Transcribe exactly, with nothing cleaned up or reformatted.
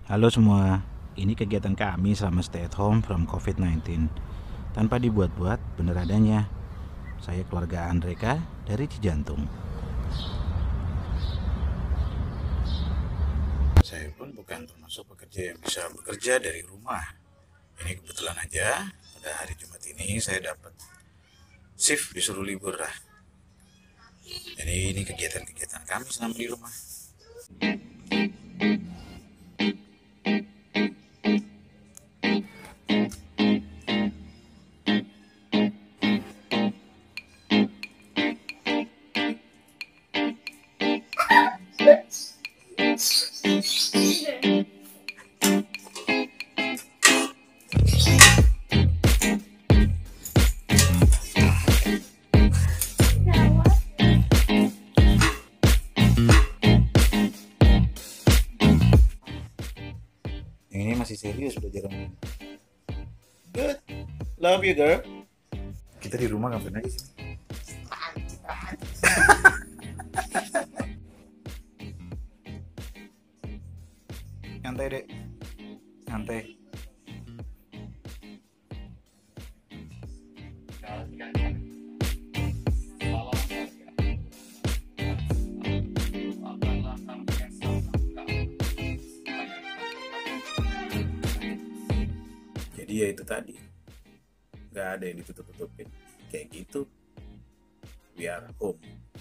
Halo semua, ini kegiatan kami selama stay at home from covid sembilan belas. Tanpa dibuat-buat, bener adanya. Saya keluarga Andreka dari Cijantung. Saya pun bukan termasuk pekerja yang bisa bekerja dari rumah. Ini kebetulan aja, pada hari Jumat ini saya dapat shift disuruh libur lah. Jadi ini kegiatan-kegiatan kami selama di rumah. Yang ini masih serius belajar. Good, love you girl. Kita di rumah ngapain aja sih? Nyantai dek, nyantai. Jadi ya itu tadi, nggak ada yang ditutup-tutupin kayak gitu, biar home.